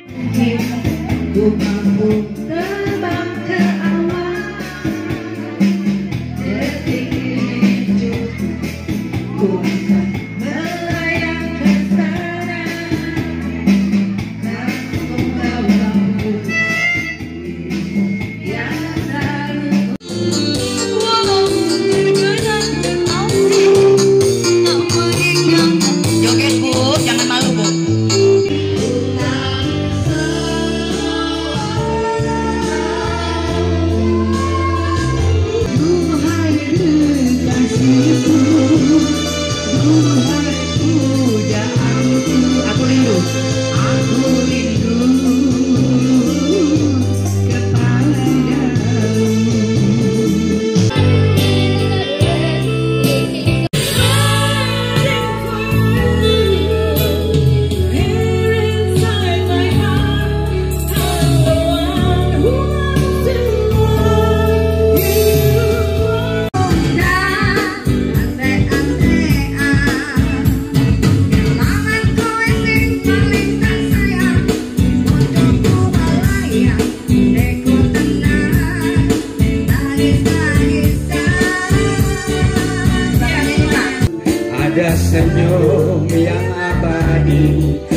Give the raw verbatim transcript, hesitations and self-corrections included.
Ku mampu terbang ke awan, detik ini cukup, ku akan melayang ke sana, dan membawamu yang selalu. Joget Bu, jangan malu Bu. Aku rindu, aku rindu kepadamu. Ada senyum yang abadi